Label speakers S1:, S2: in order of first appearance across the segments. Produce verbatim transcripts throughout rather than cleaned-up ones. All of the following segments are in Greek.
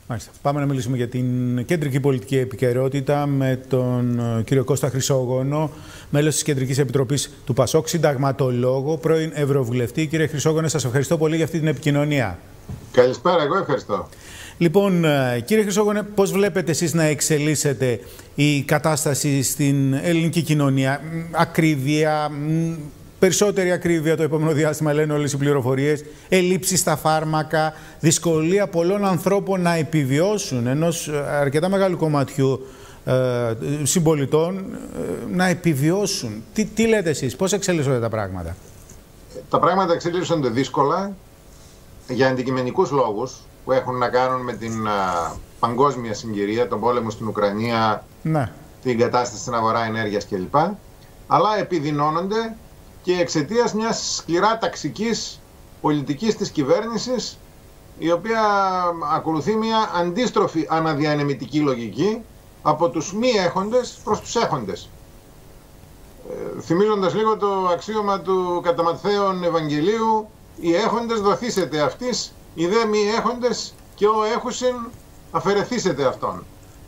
S1: Μάλιστα. Πάμε να μιλήσουμε για την κεντρική πολιτική επικαιρότητα με τον κύριο Κώστα Χρυσόγονο, μέλος της Κεντρικής Επιτροπής του ΠΑΣΟΚ, συνταγματολόγο, πρώην Ευρωβουλευτή. Κύριε Χρυσόγονο, σας ευχαριστώ πολύ για αυτή την επικοινωνία.
S2: Καλησπέρα, εγώ ευχαριστώ.
S1: Λοιπόν, κύριε Χρυσόγονε, πώς βλέπετε εσείς να εξελίσσεται η κατάσταση στην ελληνική κοινωνία? Ακρίβεια, περισσότερη ακρίβεια το επόμενο διάστημα, λένε όλες οι πληροφορίες, ελλείψεις στα φάρμακα, δυσκολία πολλών ανθρώπων να επιβιώσουν, ενός αρκετά μεγάλου κομματιού ε, συμπολιτών ε, να επιβιώσουν. Τι, τι λέτε εσείς, πώς εξελίσσονται τα πράγματα?
S2: Τα πράγματα εξελίσσονται δύσκολα για αντικειμενικούς λόγους που έχουν να κάνουν με την α, παγκόσμια συγκυρία, τον πόλεμο στην Ουκρανία, ναι. την κατάσταση στην αγορά ενέργειας κλπ. Αλλά επιδεινώνονται και εξαιτίας μιας σκληρά ταξικής πολιτικής της κυβέρνησης, η οποία ακολουθεί μια αντίστροφη αναδιανεμητική λογική από τους μη έχοντες προς τους έχοντες. Ε, θυμίζοντας λίγο το αξίωμα του κατά Ματθαίον Ευαγγελίου, οι έχοντες δοθήσετε αυτής, οι δε μη έχοντες και ο έχουσιν αφαιρεθήσετε αυτόν.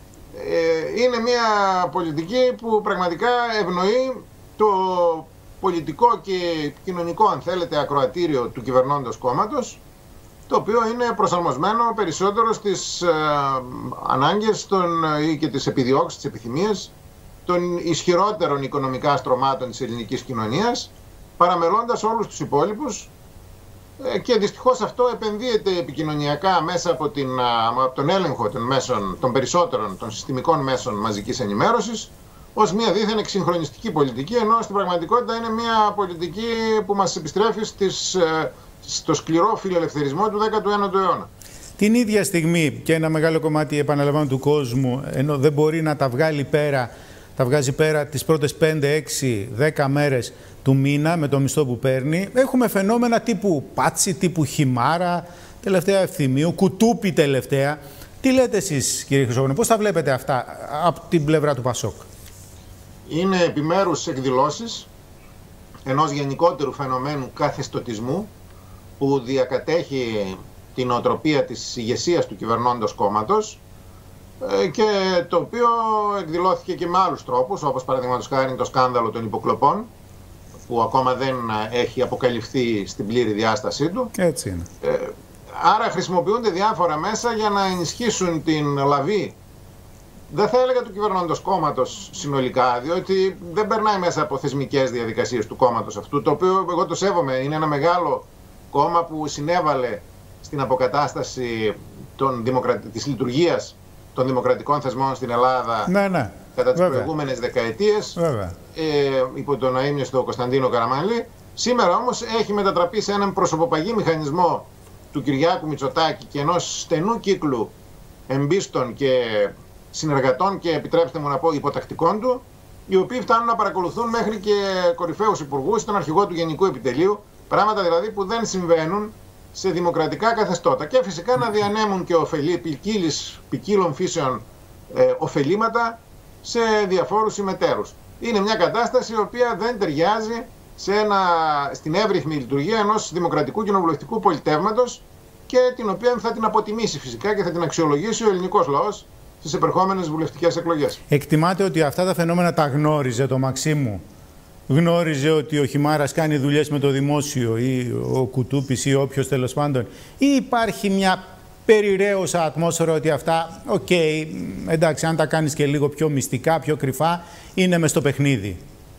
S2: Ε, είναι μια πολιτική που πραγματικά ευνοεί το πολιτικό και κοινωνικό, αν θέλετε, ακροατήριο του κυβερνώντος κόμματος, το οποίο είναι προσαρμοσμένο περισσότερο στις ε, ανάγκες των, ή και τις επιδιώξεις, τις επιθυμίες των ισχυρότερων οικονομικά στρωμάτων της ελληνικής κοινωνίας, παραμελώντας όλους τους υπόλοιπους, ε, και δυστυχώς αυτό επενδύεται επικοινωνιακά μέσα από, την, από τον έλεγχο των, μέσων, των περισσότερων των συστημικών μέσων μαζικής ενημέρωσης, ως μια δίθεν εξυγχρονιστική πολιτική, ενώ στην πραγματικότητα είναι μια πολιτική που μας επιστρέφει στις, στο σκληρό φιλελευθερισμό του δέκατου ένατου αιώνα.
S1: Την ίδια στιγμή και ένα μεγάλο κομμάτι, επαναλαμβάνω, του κόσμου, ενώ δεν μπορεί να τα βγάλει πέρα, τα βγάζει πέρα τις πρώτες πέντε, έξι, δέκα μέρες του μήνα με το μισθό που παίρνει, έχουμε φαινόμενα τύπου Πάτσι, τύπου Χιμάρα, τελευταία Ευθυμίου, Κουτούπι τελευταία. Τι λέτε εσείς, κύριε Χρυσόγονο, πώς τα βλέπετε αυτά από την πλευρά του ΠΑΣΟΚ?
S2: Είναι επιμέρους εκδηλώσεις ενός γενικότερου φαινομένου καθεστωτισμού που διακατέχει την οτροπία της ηγεσίας του κυβερνώντος κόμματος και το οποίο εκδηλώθηκε και με άλλους τρόπους, όπως παραδείγματος χάρη το σκάνδαλο των υποκλοπών, που ακόμα δεν έχει αποκαλυφθεί στην πλήρη διάστασή του.
S1: Έτσι είναι.
S2: Άρα χρησιμοποιούνται διάφορα μέσα για να ενισχύσουν την λαβή, δεν θα έλεγα του κυβερνώντος κόμματος συνολικά, διότι δεν περνάει μέσα από θεσμικές διαδικασίες του κόμματος αυτού, το οποίο εγώ το σέβομαι. Είναι ένα μεγάλο κόμμα που συνέβαλε στην αποκατάσταση των δημοκρατι... της λειτουργίας των δημοκρατικών θεσμών στην Ελλάδα, ναι, ναι. κατά τις Βέβαια. προηγούμενες δεκαετίες, ε, υπό τον αείμνηστο Κωνσταντίνο Καραμανλή. Σήμερα όμως έχει μετατραπεί σε έναν προσωποπαγή μηχανισμό του Κυριάκου Μητσοτάκη και ενός στενού κύκλου εμπίστων και συνεργατών και, επιτρέψτε μου να πω, υποτακτικών του, οι οποίοι φτάνουν να παρακολουθούν μέχρι και κορυφαίους υπουργούς, τον αρχηγό του Γενικού Επιτελείου, πράγματα δηλαδή που δεν συμβαίνουν σε δημοκρατικά καθεστώτα. Και φυσικά να διανέμουν και ωφελή, ποικίλων φύσεων ε, ωφελήματα σε διαφόρους συμμετέρους. Είναι μια κατάσταση η οποία δεν ταιριάζει σε ένα, στην εύρυθμη λειτουργία ενός δημοκρατικού κοινοβουλευτικού πολιτεύματος, και την οποία θα την αποτιμήσει φυσικά και θα την αξιολογήσει ο ελληνικός λαός στις επερχόμενες βουλευτικές εκλογές.
S1: Εκτιμάτε ότι αυτά τα φαινόμενα τα γνώριζε το Μαξίμου? Γνώριζε ότι ο Χιμάρας κάνει δουλειές με το δημόσιο, ή ο Κουτούπης ή όποιος τέλος πάντων? Ή υπάρχει μια περιραίωσα ατμόσφαιρα ότι αυτά, οκ, okay, εντάξει, αν τα κάνεις και λίγο πιο μυστικά, πιο κρυφά, είναι μες στο παιχνίδι?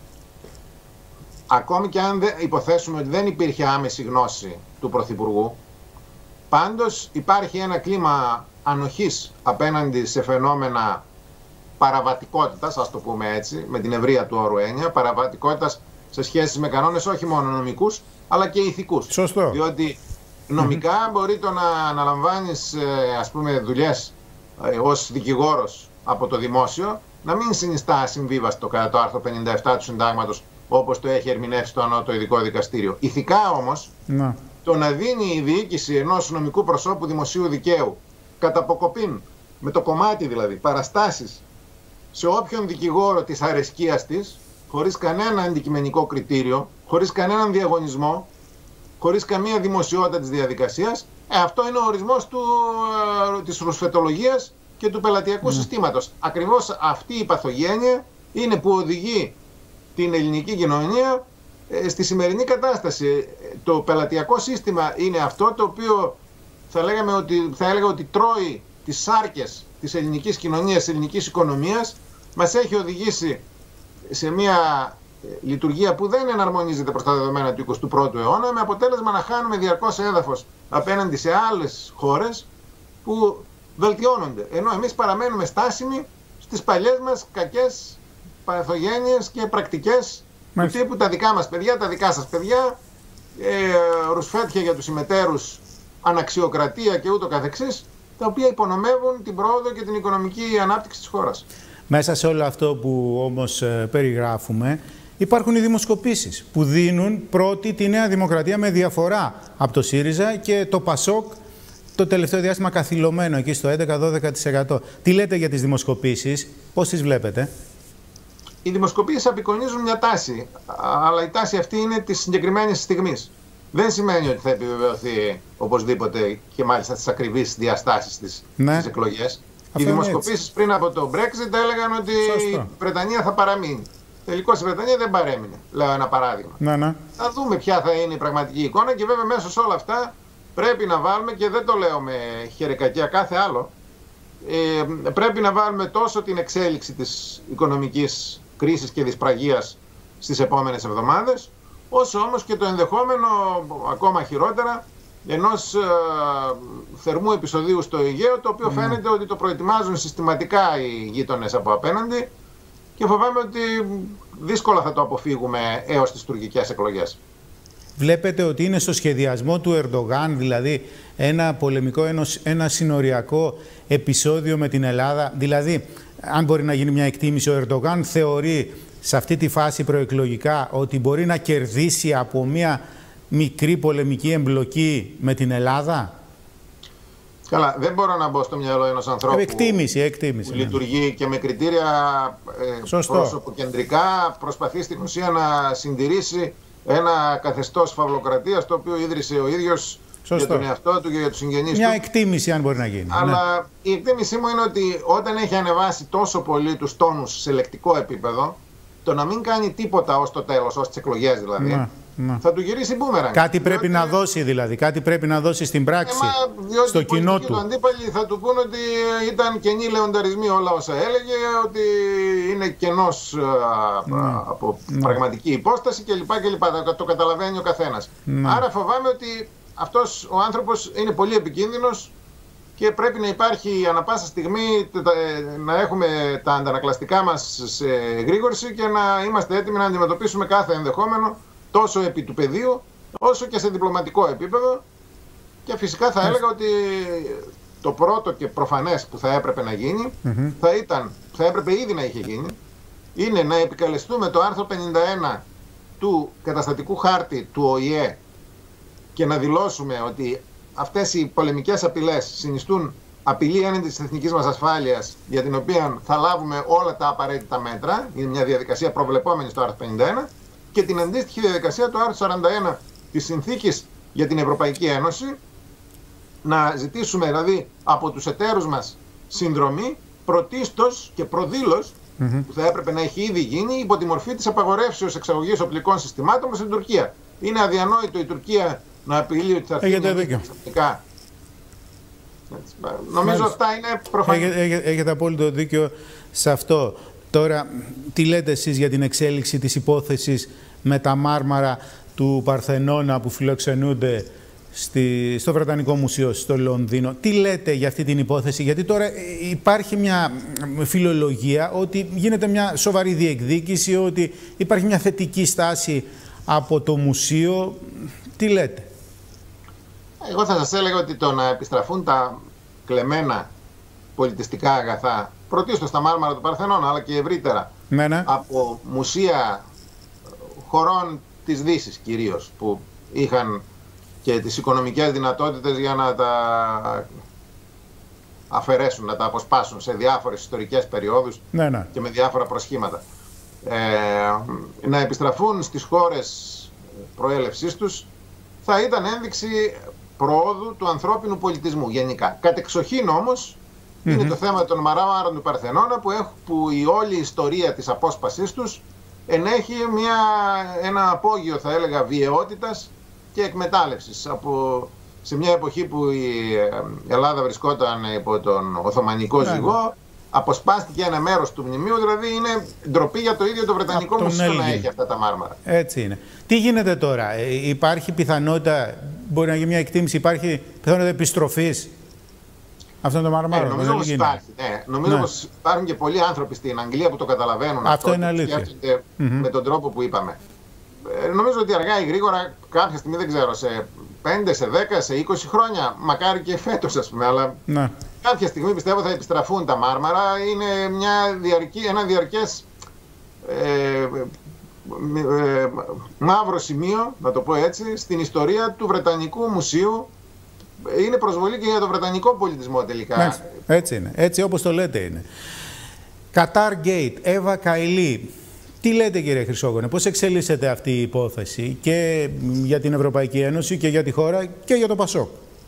S2: Ακόμη και αν υποθέσουμε ότι δεν υπήρχε άμεση γνώση του Πρωθυπουργού, πάντως υπάρχει ένα κλίμα ανοχής απέναντι σε φαινόμενα παραβατικότητας, ας το πούμε έτσι, με την ευρεία του όρου έννοια, παραβατικότητας σε σχέση με κανόνες όχι μόνο νομικούς, αλλά και ηθικούς.
S1: Σωστό.
S2: Διότι νομικά mm-hmm. μπορεί το να αναλαμβάνεις, ας πούμε, δουλειές ε, ως δικηγόρος από το δημόσιο, να μην συνιστά ασυμβίβαστο κατά το άρθρο πενήντα επτά του Συντάγματος, όπως το έχει ερμηνεύσει το Ανώτατο Ειδικό Δικαστήριο. Ηθικά όμως, mm. το να δίνει η διοίκηση ενός νομικού προσώπου δημοσίου δικαίου κατά αποκοπήν, με το κομμάτι δηλαδή, παραστάσεις σε όποιον δικηγόρο της αρεσκίας της, χωρίς κανένα αντικειμενικό κριτήριο, χωρίς κανέναν διαγωνισμό, χωρίς καμία δημοσιότητα της διαδικασίας. Ε, αυτό είναι ο ορισμός του, ε, της ρουσφετολογίας και του πελατειακού mm. συστήματος. Ακριβώς αυτή η παθογένεια είναι που οδηγεί την ελληνική κοινωνία ε, στη σημερινή κατάσταση. Το πελατειακό σύστημα είναι αυτό το οποίο θα, λέγαμε ότι, θα έλεγα ότι τρώει τις σάρκες της ελληνικής κοινωνίας, της ελληνικής οικονομίας, μας έχει οδηγήσει σε μια λειτουργία που δεν εναρμονίζεται προς τα δεδομένα του εικοστού πρώτου αιώνα, με αποτέλεσμα να χάνουμε διαρκώς έδαφος απέναντι σε άλλες χώρες που βελτιώνονται. Ενώ εμείς παραμένουμε στάσιμοι στις παλιές μας κακές παθογένειες και πρακτικές του τύπου τα δικά μας παιδιά, τα δικά σας παιδιά, ε, ρουσφέτια για τους ημετέρους, αναξιοκρατία και ούτω καθεξής, τα οποία υπονομεύουν την πρόοδο και την οικονομική ανάπτυξη της χώρας. Μέσα σε όλο αυτό που όμως ε, περιγράφουμε, υπάρχουν οι δημοσκοπήσεις που δίνουν πρώτη τη Νέα Δημοκρατία με διαφορά από το ΣΥΡΙΖΑ και το ΠΑΣΟΚ το τελευταίο διάστημα καθυλωμένο εκεί στο έντεκα με δώδεκα τοις εκατό. Τι λέτε για τις δημοσκοπήσεις, πώς τις βλέπετε? Οι δημοσκοπήσεις απεικονίζουν μια τάση, αλλά η τάση αυτή είναι της συγκεκριμένης στιγμής. Δεν σημαίνει ότι θα επιβεβαιωθεί οπωσδήποτε και μάλιστα στις ακριβείς διαστάσεις της, ναι. της εκλογές. Οι δημοσκοπήσεις πριν από το Brexit έλεγαν ότι Σωστό. η Βρετανία θα παραμείνει. Τελικώς η Βρετανία δεν παρέμεινε, λέω ένα παράδειγμα. Ναι, ναι. Θα δούμε ποια θα είναι η πραγματική εικόνα και βέβαια μέσα σε όλα αυτά πρέπει να βάλουμε, και δεν το λέω με χερεκακία κάθε άλλο, ε, πρέπει να βάλουμε τόσο την εξέλιξη της οικονομικής κρίσης και δυσπραγίας στις επόμενες εβδομάδες, όσο όμως και το ενδεχόμενο, ακόμα χειρότερα, ενός ε, θερμού επεισοδίου στο Αιγαίο, το οποίο mm. φαίνεται ότι το προετοιμάζουν συστηματικά οι γείτονες από απέναντι και φοβάμαι ότι δύσκολα θα το αποφύγουμε έως τις τουρκικές εκλογές. Βλέπετε ότι είναι στο σχεδιασμό του Ερντογάν, δηλαδή ένα πολεμικό, ένα συνοριακό επεισόδιο με την Ελλάδα? Δηλαδή, αν μπορεί να γίνει μια εκτίμηση, ο Ερντογάν θεωρεί σε αυτή τη φάση προεκλογικά ότι μπορεί να κερδίσει από μια μικρή πολεμική εμπλοκή με την Ελλάδα? Καλά, δεν μπορώ να μπω στο μυαλό ενός ανθρώπου εκτίμηση, εκτίμηση, που ναι. λειτουργεί και με κριτήρια ε, πρόσωποκεντρικά, προσπαθεί στην ουσία να συντηρήσει ένα καθεστώς φαυλοκρατίας το οποίο ίδρυσε ο ίδιος Σωστό. για τον εαυτό του και για τους συγγενείς Μια του. Μια εκτίμηση αν μπορεί να γίνει. Αλλά ναι. η εκτίμησή μου είναι ότι όταν έχει ανεβάσει τόσο πολύ τους τόνους σε λεκτικό επίπεδο, το να μην κάνει τίποτα ως το τέλος, ως τις εκλογές δηλαδή, ναι. Ναι. θα του γυρίσει μπούμερανγκ. Κάτι διότι... πρέπει να δώσει δηλαδή, κάτι πρέπει να δώσει στην πράξη, ε, στο κοινό του. Οι αντίπαλοι θα του πούν ότι ήταν κενοί λεονταρισμοί όλα όσα έλεγε, ότι είναι κενός ναι. από ναι. πραγματική υπόσταση κλπ. κλπ. Το, το καταλαβαίνει ο καθένας. Ναι. Άρα φοβάμαι ότι αυτός ο άνθρωπος είναι πολύ επικίνδυνος και πρέπει να υπάρχει ανα πάσα στιγμή να έχουμε τα αντανακλαστικά μας σε γρήγορση και να είμαστε έτοιμοι να αντιμετωπίσουμε κάθε ενδεχόμενο τόσο επί του πεδίου όσο και σε διπλωματικό επίπεδο. Και φυσικά θα έλεγα ότι το πρώτο και προφανές που θα έπρεπε να γίνει mm-hmm. θα ήταν, θα έπρεπε ήδη να είχε γίνει, είναι να επικαλεστούμε το άρθρο πενήντα ένα του καταστατικού χάρτη του Ο Η Ε και να δηλώσουμε ότι αυτές οι πολεμικές απειλές συνιστούν απειλή έναντι της εθνικής μας ασφάλειας, για την οποία θα λάβουμε όλα τα απαραίτητα μέτρα. Είναι μια διαδικασία προβλεπόμενη στο άρθρο πενήντα ένα, και την αντίστοιχη διαδικασία του άρθρου σαράντα ένα της Συνθήκης για την Ευρωπαϊκή Ένωση, να ζητήσουμε δηλαδή από τους εταίρους μας συνδρομή, πρωτίστως και προδήλως, mm-hmm. που θα έπρεπε να έχει ήδη γίνει, υπό τη μορφή της απαγορεύσεως εξαγωγής οπλικών συστημάτων προς την Τουρκία. Είναι αδιανόητο η Τουρκία να απειλεί ότι θα έρθει ξαφνικά. Νομίζω Μάλιστα. αυτά είναι προφανή. Έχετε, έχετε απόλυτο δίκιο σε αυτό. Τώρα, τι λέτε εσείς για την εξέλιξη της υπόθεσης με τα μάρμαρα του Παρθενώνα που φιλοξενούνται στη, στο Βρετανικό Μουσείο στο Λονδίνο? Τι λέτε για αυτή την υπόθεση? Γιατί τώρα υπάρχει μια φιλολογία ότι γίνεται μια σοβαρή διεκδίκηση, ότι υπάρχει μια θετική στάση από το μουσείο. Τι λέτε? Εγώ θα σας έλεγα ότι το να επιστραφούν τα κλεμμένα πολιτιστικά αγαθά, πρωτίστως τα μάρμαρα του Παρθενώνα, αλλά και ευρύτερα, ναι, ναι. από μουσεία χωρών της Δύσης κυρίως, που είχαν και τις οικονομικές δυνατότητες για να τα αφαιρέσουν, να τα αποσπάσουν σε διάφορες ιστορικές περιόδους, ναι, ναι. και με διάφορα προσχήματα. Ε, να επιστραφούν στις χώρες προέλευσής τους θα ήταν ένδειξη προόδου του ανθρώπινου πολιτισμού γενικά. Κατεξοχήν όμως mm-hmm. είναι το θέμα των μαράμαρων του Παρθενώνα που, έχουν, που η όλη η ιστορία της απόσπασής τους ενέχει μια, ένα απόγειο, θα έλεγα, βιαιότητας και εκμετάλλευσης. Από, σε μια εποχή που η Ελλάδα βρισκόταν υπό τον Οθωμανικό ζυγό, αποσπάστηκε ένα μέρος του μνημείου, δηλαδή είναι ντροπή για το ίδιο το Βρετανικό Μουσείο να έχει αυτά τα μάρμαρα.
S1: Έτσι είναι. Τι γίνεται τώρα, ε, υπάρχει πιθανότητα, μπορεί να γίνει μια εκτίμηση, υπάρχει πιθανότητα επιστροφής αυτών των μάρμαρων?
S2: Ε, νομίζω πως υπάρχει. Ναι. Νομίζω ναι. πως υπάρχουν και πολλοί άνθρωποι στην Αγγλία που το καταλαβαίνουν αυτό,
S1: αυτό είναι αλήθεια.
S2: Mm-hmm. με τον τρόπο που είπαμε. Ε, νομίζω ότι αργά ή γρήγορα, κάποια στιγμή, δεν ξέρω, σε πέντε, σε δέκα, σε είκοσι χρόνια, μακάρι και φέτος ας πούμε, αλλά ναι. κάποια στιγμή πιστεύω θα επιστραφούν τα μάρμαρα. Είναι μια διαρκή, ένα διαρκές ε, ε, μαύρο σημείο, να το πω έτσι, στην ιστορία του Βρετανικού Μουσείου. Είναι προσβολή και για τον Βρετανικό πολιτισμό τελικά.
S1: Έτσι, έτσι είναι, έτσι όπως το λέτε είναι. Qatar Gate, Εύα Καηλή. Τι λέτε κύριε Χρυσόγονε, πώς εξελίσσεται αυτή η υπόθεση και για την Ευρωπαϊκή Ένωση και για τη χώρα και για το Πασόκ?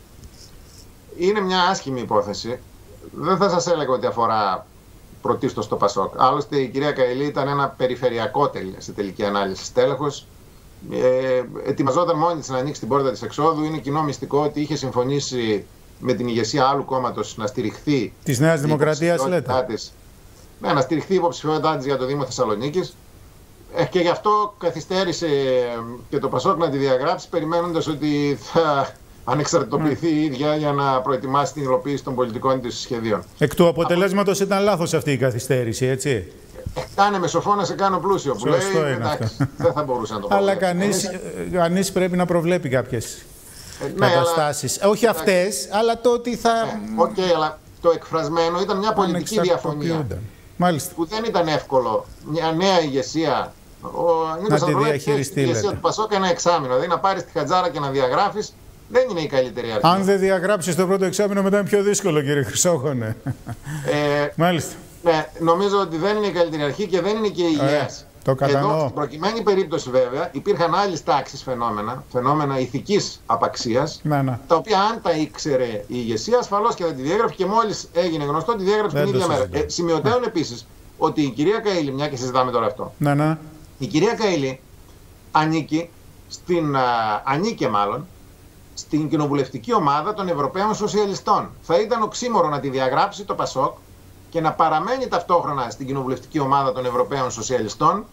S2: Είναι μια άσχημη υπόθεση. Δεν θα σας έλεγα ότι αφορά πρωτίστως το Πασόκ. Άλλωστε η κυρία Καηλή ήταν ένα περιφερειακό σε τελική ανάλυση στέλεχος. Ε, ετοιμαζόταν μόνη της να ανοίξει την πόρτα της εξόδου. Είναι κοινό μυστικό ότι είχε συμφωνήσει με την ηγεσία άλλου κόμματος να στηριχθεί.
S1: Της Νέας Δημοκρατίας λέτε?
S2: Της, ναι, να στηριχθεί η υποψηφιότητά της για το Δήμο Θεσσαλονίκης. Ε, και γι' αυτό καθυστέρησε και το Πασόκ να τη διαγράψει, περιμένοντας ότι θα ανεξαρτητοποιηθεί η ίδια για να προετοιμάσει την υλοποίηση των πολιτικών της σχεδίων.
S1: Εκ του αποτελέσματος ήταν λάθος αυτή η καθυστέρηση, έτσι?
S2: Κάνε με σοφό να σε κάνω πλούσιο, που
S1: Σωστό
S2: λέει,
S1: είναι
S2: εντάξει,
S1: αυτό.
S2: δεν θα μπορούσε να το πω.
S1: Αλλά κανείς, κανείς πρέπει να προβλέπει κάποιες
S2: ε, ναι,
S1: καταστάσεις.
S2: Αλλά,
S1: όχι αυτές, αλλά το ότι θα...
S2: Οκ, ναι, okay, αλλά το εκφρασμένο ήταν μια πολιτική διαφωνία.
S1: Μάλιστα.
S2: Που δεν ήταν εύκολο μια νέα ηγεσία, ο Νίκος Ανδρουλάκης, η ηγεσία του Πασόκ, ένα εξάμηνο. Δηλαδή να πάρεις τη χατζάρα και να διαγράφεις, δεν είναι η καλύτερη αρχή.
S1: Αν δεν διαγράψεις το πρώτο εξάμηνο, μετά είναι πιο δύσκολο, κύριε Χρυσόγονε.
S2: Ε,
S1: Μάλιστα.
S2: Ναι, νομίζω ότι δεν είναι η καλύτερη αρχή και δεν είναι και υγιές.
S1: Το κατανοώ.
S2: Εδώ, στην προκειμένη περίπτωση, βέβαια, υπήρχαν άλλες τάξεις φαινόμενα, φαινόμενα ηθικής απαξίας,
S1: να, να.
S2: τα οποία αν τα ήξερε η ηγεσία, ασφαλώς και δεν τη διέγραψε και μόλις έγινε γνωστό, τη διέγραψε την ίδια μέρα. Ε, σημειωτέων επίσης ότι η κυρία Καηλή, μια και συζητάμε τώρα αυτό,
S1: να, να.
S2: η κυρία Καηλή ανήκει, στην, α, ανήκε μάλλον, στην κοινοβουλευτική ομάδα των Ευρωπαίων Σοσιαλιστών. Θα ήταν οξύμορο να τη διαγράψει το Πασόκ και να παραμένει ταυτόχρονα στην κοινοβουλευτική ομάδα των Ευρωπαίων Σοσιαλιστών,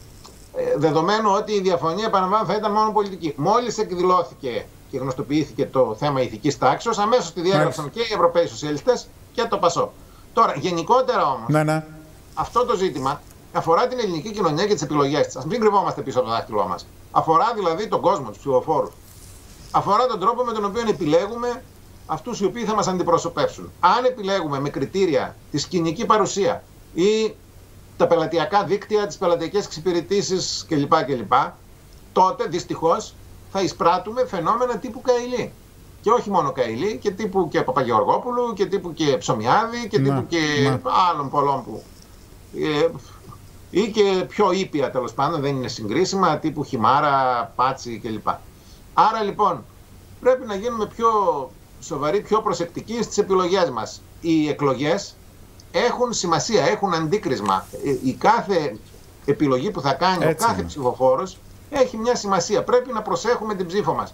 S2: δεδομένου ότι η διαφωνία, επαναλαμβάνω, θα ήταν μόνο πολιτική. Μόλις εκδηλώθηκε και γνωστοποιήθηκε το θέμα ηθικής τάξης, αμέσως τη διέγραψαν και οι Ευρωπαίοι Σοσιαλιστές και το Πασόκ. Τώρα, γενικότερα όμως,
S1: να, να.
S2: αυτό το ζήτημα αφορά την ελληνική κοινωνία και τις επιλογές της. Ας μην κρυβόμαστε πίσω από το δάχτυλό μας. Αφορά δηλαδή τον κόσμο, τους ψηφοφόρους. Αφορά τον τρόπο με τον οποίο επιλέγουμε αυτούς οι οποίοι θα μας αντιπροσωπεύσουν. Αν επιλέγουμε με κριτήρια τη σκηνική παρουσία ή τα πελατειακά δίκτυα, τις πελατειακές εξυπηρετήσεις κλπ. κλπ, τότε δυστυχώς θα εισπράττουμε φαινόμενα τύπου Καηλή. Και όχι μόνο Καηλή, και τύπου και Παπαγεωργόπουλου, και τύπου και Ψωμιάδη, και τύπου μα, και μα. άλλων πολλών που... Ε, ή και πιο ήπια τέλος πάντων, δεν είναι συγκρίσιμα, τύπου Χιμάρα, Πάτσι κλπ. Άρα λοιπόν πρέπει να γίνουμε πιο σοβαροί, πιο προσεκτικοί στις επιλογές μας. Οι εκλογές έχουν σημασία, έχουν αντίκρισμα. Η κάθε επιλογή που θα κάνει έτσι ο κάθε είναι. ψηφοφόρος έχει μια σημασία. Πρέπει να προσέχουμε την ψήφο μας.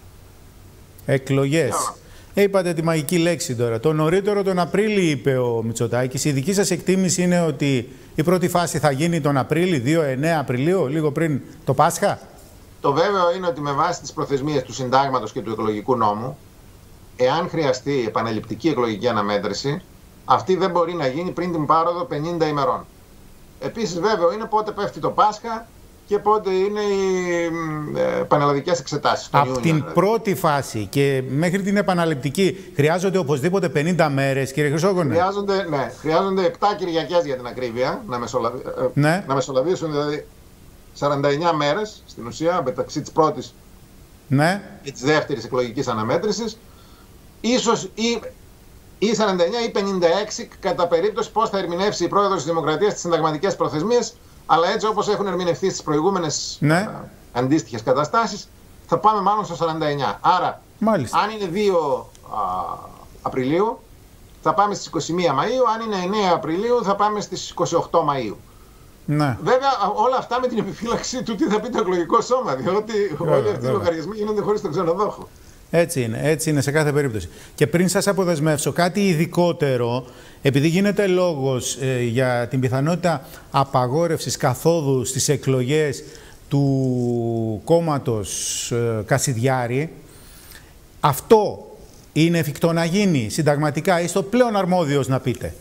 S1: Εκλογές. Είπατε τη μαγική λέξη τώρα. Το νωρίτερο τον Απρίλιο, είπε ο Μητσοτάκης. Η δική σας εκτίμηση είναι ότι η πρώτη φάση θα γίνει τον Απρίλιο, δύο εννέα Απριλίου, λίγο πριν το Πάσχα?
S2: Το βέβαιο είναι ότι με βάση τις προθεσμίες του συντάγματος και του εκλογικού νόμου, εάν χρειαστεί επαναληπτική εκλογική αναμέτρηση, αυτή δεν μπορεί να γίνει πριν την πάροδο πενήντα ημερών. Επίσης, βέβαιο είναι πότε πέφτει το Πάσχα και πότε είναι οι ε, πανελλαδικές εξετάσεις.
S1: Από Ιούνιο, την δηλαδή. πρώτη φάση και μέχρι την επαναληπτική χρειάζονται οπωσδήποτε πενήντα μέρες, κύριε Χρυσόγονε?
S2: Χρειάζονται, ναι, χρειάζονται επτά Κυριακές για την ακρίβεια, να, μεσολαβη... ναι. να μεσολαβήσουν δηλαδή σαράντα εννέα μέρες στην ουσία μεταξύ της πρώτης
S1: ναι.
S2: και της δεύτερης εκλογικής αναμέτρησης. Ίσως ή, ή σαράντα εννέα ή πενήντα έξι κατά περίπτωση πώς θα ερμηνεύσει η πρόεδρος της Δημοκρατίας τις συνταγματικές προθεσμίες, αλλά έτσι όπως έχουν ερμηνευτεί στις προηγούμενες ναι. αντίστοιχες καταστάσεις, θα πάμε μάλλον στο σαράντα εννιά. Άρα,
S1: Μάλιστα.
S2: αν είναι δύο α, Απριλίου, θα πάμε στις είκοσι μία Μαΐου. Αν είναι εννέα Απριλίου, θα πάμε στις είκοσι οκτώ Μαΐου.
S1: Ναι.
S2: Βέβαια, όλα αυτά με την επιφύλαξη του τι θα πει το εκλογικό σώμα, διότι βέβαια, όλοι αυτοί οι λογαριασμοί γίνονται χωρίς τον ξενοδόχο.
S1: Έτσι είναι, έτσι είναι σε κάθε περίπτωση. Και πριν σας αποδεσμεύσω κάτι ειδικότερο, επειδή γίνεται λόγος ε, για την πιθανότητα απαγόρευσης καθόδου στις εκλογές του κόμματος ε, Κασιδιάρη, αυτό είναι εφικτό να γίνει συνταγματικά? Είστε πλέον αρμόδιος να πείτε.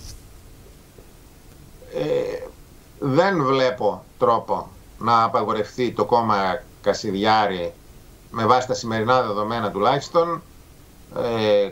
S2: Ε, δεν βλέπω τρόπο να απαγορευτεί το κόμμα Κασιδιάρη με βάση τα σημερινά δεδομένα τουλάχιστον, ε,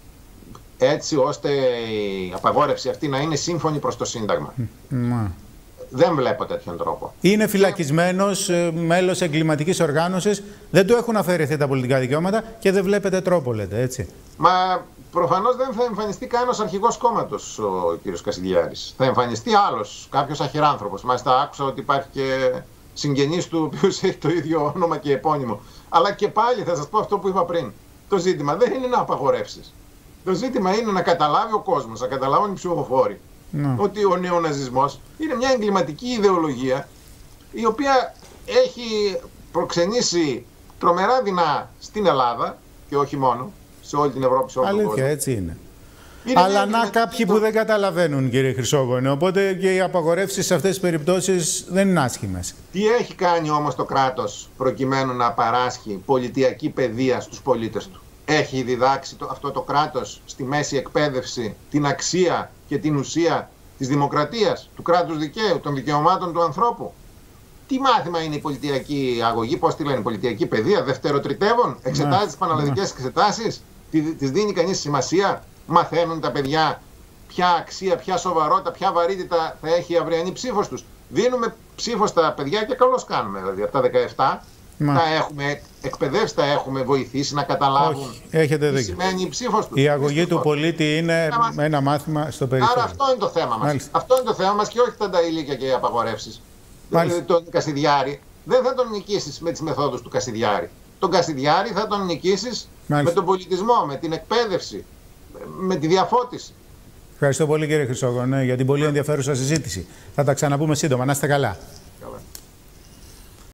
S2: έτσι ώστε η απαγόρευση αυτή να είναι σύμφωνη προς το Σύνταγμα. Mm. Δεν βλέπω τέτοιον τρόπο. Είναι
S1: φυλακισμένος, ε, μέλος εγκληματικής οργάνωσης, δεν του έχουν αφαιρεθεί τα πολιτικά δικαιώματα και δεν βλέπετε τρόπο, λέτε, έτσι?
S2: Μα προφανώς δεν θα εμφανιστεί κανένας αρχηγός κόμματος ο κ. Κασιδιάρης. Θα εμφανιστεί άλλος, κάποιος αχυράνθρωπος. Μάλιστα άκουσα ότι υπάρχει και συγγενής του, ο οποίος έχει το ίδιο όνομα και επώνυμο. Αλλά και πάλι θα σας πω αυτό που είπα πριν. Το ζήτημα δεν είναι να απαγορεύσεις. Το ζήτημα είναι να καταλάβει ο κόσμος, να καταλάβουν οι ψηφοφόροι, ναι, ότι ο νεοναζισμός είναι μια εγκληματική ιδεολογία η οποία έχει προξενήσει τρομερά δεινά στην Ελλάδα και όχι μόνο, σε όλη την Ευρώπη, σε όλο τον κόσμο.
S1: Αλήθεια, έτσι είναι. Είναι Αλλά να κάποιοι που δεν καταλαβαίνουν, κύριε Χρυσόγονε, οπότε και οι απαγορεύσεις σε αυτές τις περιπτώσεις δεν είναι άσχημες.
S2: Τι έχει κάνει όμως το κράτος προκειμένου να παράσχει πολιτιακή παιδεία στους πολίτες του? Έχει διδάξει το, αυτό το κράτος στη μέση εκπαίδευση την αξία και την ουσία της δημοκρατίας, του κράτους δικαίου, των δικαιωμάτων του ανθρώπου? Τι μάθημα είναι η πολιτιακή αγωγή, πώς τη λένε, πολιτιακή παιδεία, δευτεροτριτεύων, εξετάζει τις πανελλαδικές εξετάσεις, τις δίνει κανείς σημασία? Μαθαίνουν τα παιδιά ποια αξία, ποια σοβαρότητα, ποια βαρύτητα θα έχει η αυριανή ψήφος τους? Δίνουμε ψήφο στα παιδιά και καλώς κάνουμε. Δηλαδή από τα δεκαεπτά Μα... τα έχουμε εκπαιδεύσει, τα έχουμε βοηθήσει να καταλάβουν.
S1: Όχι, έχετε
S2: τι σημαίνει η ψήφος τους.
S1: Η αγωγή του πολίτη είναι ένα, ένα μάθημα στο περιθώριο.
S2: Άρα αυτό είναι το θέμα μας. Μάλιστα. Αυτό είναι το θέμα μας και όχι τα νταΐλικια και οι απαγορεύσεις. Δηλαδή, τον Κασιδιάρη δεν θα τον νικήσεις με τις μεθόδους του Κασιδιάρη. Τον Κασιδιάρη θα τον νικήσεις με τον πολιτισμό, με την εκπαίδευση, με τη διαφώτιση.
S1: Ευχαριστώ πολύ, κύριε Χρυσόγονε, για την πολύ ενδιαφέρουσα συζήτηση. Θα τα ξαναπούμε σύντομα. Να είστε καλά.